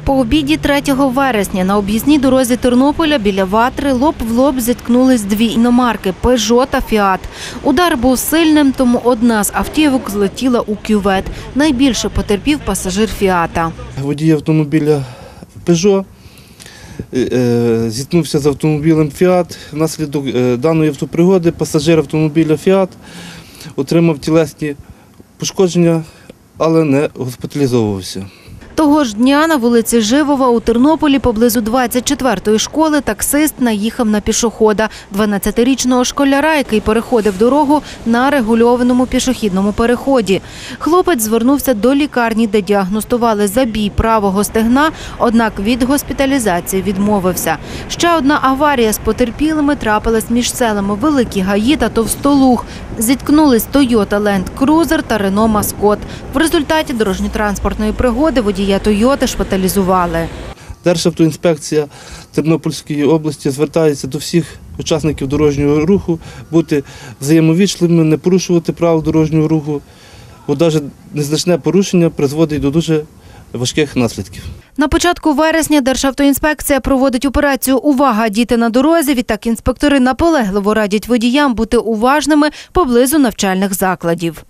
По обіді 3 вересня на об'їзній дорозі Тернополя біля Ватри лоб в лоб зіткнулись дві іномарки – «Пежо» та «Фіат». Удар був сильним, тому одна з автівок злетіла у кювет. Найбільше потерпів пасажир «Фіата». Водій автомобіля «Пежо» зіткнувся з автомобілем «Фіат». Внаслідок даної автопригоди пасажир автомобіля «Фіат» отримав тілесні пошкодження, але не госпіталізовувався. Того ж дня на вулиці Живова у Тернополі поблизу 24-ї школи таксист наїхав на пішохода – 12-річного школяра, який переходив дорогу на регульованому пішохідному переході. Хлопець звернувся до лікарні, де діагностували забій правого стегна, однак від госпіталізації відмовився. Ще одна аварія з потерпілими трапилась між селами Великі Гаї та Товстолуг. Зіткнулись Toyota Land Cruiser та Renault Mascot. В результаті дорожньо-транспортної пригоди водія «Тойоти» шпиталізували. Державтоінспекція Тернопільської області звертається до всіх учасників дорожнього руху бути взаємовічливими, не порушувати правил дорожнього руху, бо навіть незначне порушення призводить до дуже важких наслідків. На початку вересня Державтоінспекція проводить операцію «Увага! Діти на дорозі». Відтак інспектори наполегливо радять водіям бути уважними поблизу навчальних закладів.